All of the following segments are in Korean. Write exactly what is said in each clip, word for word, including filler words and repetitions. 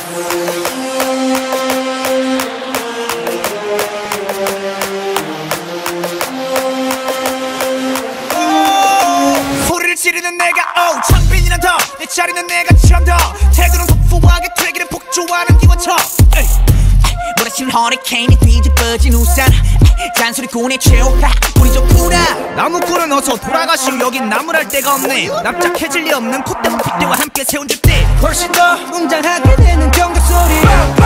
소리를 지르는 내가 오 창빈이란 더내 자리는 내가 처럼 더 태그는 폭포하게 되기를 폭주하는 기관총 몰아치는 허리케인이 뒤집어진 우산 잔소리꾼의 최후가 우리 좋구나 나무꾼은 어서 돌아가시오 여긴 나무랄 데가 없네 납작해질 리 없는 콧대와 핏대와 함께 세운 잣대 훨씬 더 웅장하게 되는 경적 소리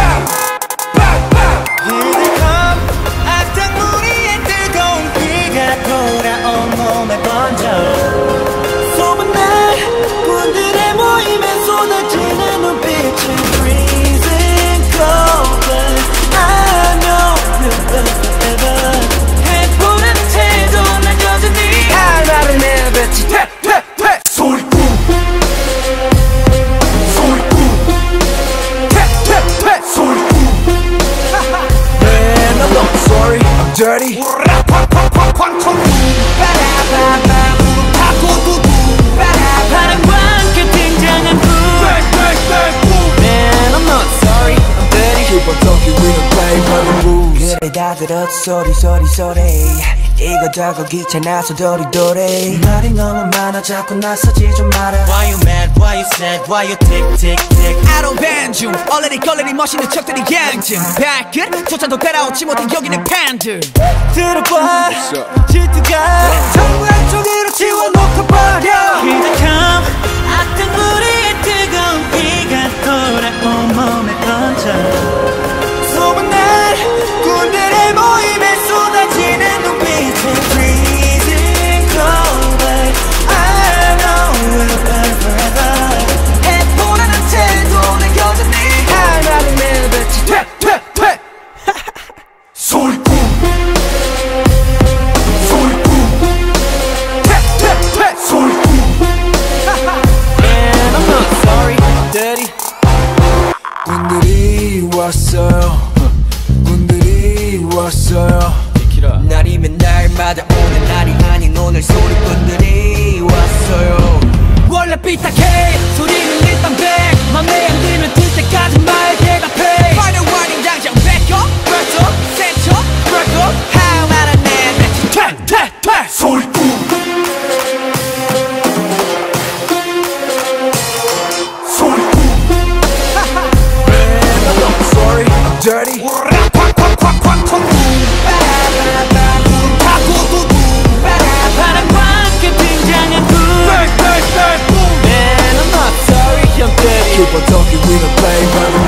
악당무리의 뜨거운 비가 돌아온 몸에 번져 소문난 군들의 모임에 쏟아지는 눈빛은 freezing cold I know forever 해보라는 태도 난 여전히 알바를 내뱉지 퇴퇴퇴 소리꾼 소리꾼 퇴퇴퇴 소리꾼 Man I'm not sorry I'm dirty 팡팡팡팡 바람과 함께 등장한 구 Man I'm not sorry I'm dirty Keep on talking we don't play by the rules 그래 다 들었어 소리 소리 소리 이거 저거 귀찮아서 도리도리 말이 너무 많아 자꾸 나서지 좀 마라 Why you mad, why you sad, why you tick tick tick I don't ban 중 얼레리 걸레리 멋있는 척들이 양증 발끝 조찬도 따라오지 못해 여기는 팬들 들어봐 질투가 전부 한쪽으로 지워놓고 버려 기적함 악당무리의 뜨거운 비가 돌아온 몸에 던져 소문난 군들의 모임에 쏟아지는 눈빛은 freezing cold I know we'll burn forever 해보라는 태도는 여전히 할 말을 내뱉지 퇴퇴퇴 소리꾼 소리꾼 퇴퇴퇴 소리꾼 Man I'm not sorry I'm dirty 군들이 왔어요 군들이 왔어요 날이면 날마다 오는 날이 아닌 오늘 소리꾼들이 왔어요 원래 삐딱해 소리는 일단 백 맘에 안 들면 들 때까지 말 대답해 Final warning 당장 back up break up set up break up how 말안 내뱉지 퇴퇴퇴 소리꾼 소리꾼 Man I'm not sorry I'm dirty 바람과 함께 등장한 구 Man I'm not sorry I'm dirty Keep on talking we don't play by the